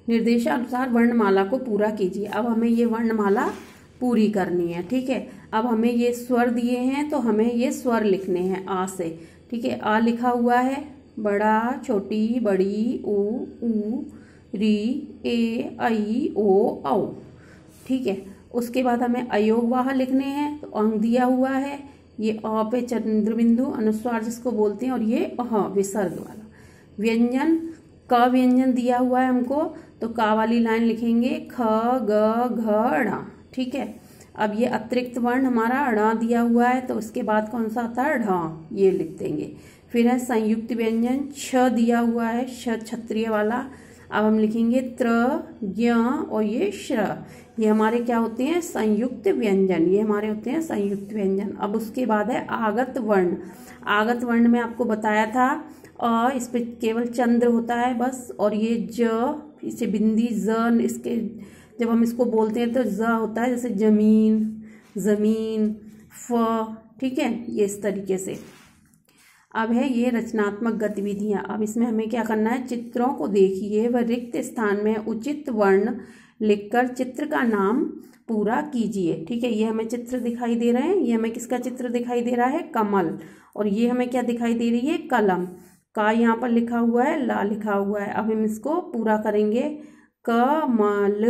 निर्देशानुसार वर्णमाला को पूरा कीजिए। अब हमें ये वर्णमाला पूरी करनी है, ठीक है। अब हमें ये स्वर दिए हैं तो हमें ये स्वर लिखने हैं आ से, ठीक है। आ लिखा हुआ है, बड़ा, छोटी, बड़ी, ऊ, री, ए, ऐ, ओ, औ, ठीक है। उसके बाद हमें अयोगवाह लिखने हैं, तो अंग दिया हुआ है, ये अ पे चंद्रबिंदु अनुस्वार जिसको बोलते हैं, और ये अह विसर्ग वाला। व्यंजन, क व्यंजन दिया हुआ है हमको, तो का वाली लाइन लिखेंगे ख, ग, घ, ड़, ठीक है। अब ये अतिरिक्त वर्ण हमारा ड़ दिया हुआ है, तो उसके बाद कौन सा आता है, ढ, ये लिख देंगे। फिर है संयुक्त व्यंजन, छ दिया हुआ है, छ क्षत्रिय वाला। अब हम लिखेंगे त्र, ज्ञ और ये श्र, ये हमारे क्या होते हैं, संयुक्त व्यंजन, ये हमारे होते हैं संयुक्त व्यंजन। अब उसके बाद है आगत वर्ण। आगत वर्ण में आपको बताया था इस पे केवल चंद्र होता है बस, और ये ज, इसे बिंदी ज, इसके जब हम इसको बोलते हैं तो ज होता है, जैसे जमीन, जमीन, फ, ठीक है, ये इस तरीके से। अब है ये रचनात्मक गतिविधियां। अब इसमें हमें क्या करना है, चित्रों को देखिए व रिक्त स्थान में उचित वर्ण लिखकर चित्र का नाम पूरा कीजिए, ठीक है। ये हमें चित्र दिखाई दे रहे हैं, ये हमें किसका चित्र दिखाई दे रहा है, कमल, और ये हमें क्या दिखाई दे रही है, कलम। का यहाँ पर लिखा हुआ है, ला लिखा हुआ है। अब हम इसको पूरा करेंगे, कमल,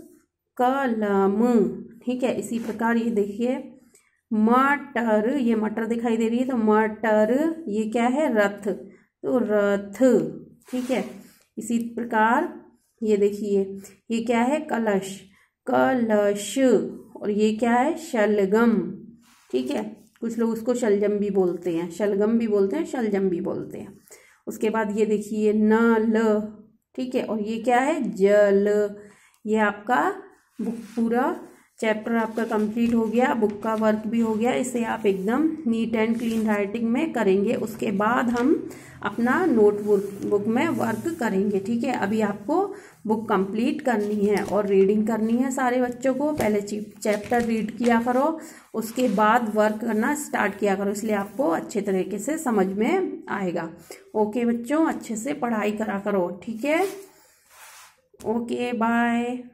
कलम, ठीक है। इसी प्रकार ये देखिए मटर, ये मटर दिखाई दे रही है, तो मटर, ये क्या है, रथ, तो रथ, ठीक है। इसी प्रकार ये देखिए ये क्या है, कलश, कलश, और ये क्या है, शलगम, ठीक है। कुछ लोग उसको शलजम भी बोलते हैं, शलगम भी बोलते हैं, शलजम भी बोलते हैं। उसके बाद ये देखिए नल, ठीक है, और ये क्या है, जल। ये आपका बुक पूरा चैप्टर आपका कंप्लीट हो गया, बुक का वर्क भी हो गया। इसे आप एकदम नीट एंड क्लीन राइटिंग में करेंगे। उसके बाद हम अपना नोटबुक में वर्क करेंगे, ठीक है। अभी आपको बुक कंप्लीट करनी है और रीडिंग करनी है सारे बच्चों को। पहले चैप्टर रीड किया करो, उसके बाद वर्क करना स्टार्ट किया करो, इसलिए आपको अच्छे तरीके से समझ में आएगा। ओके बच्चों, अच्छे से पढ़ाई करा करो, ठीक है। Okay, bye.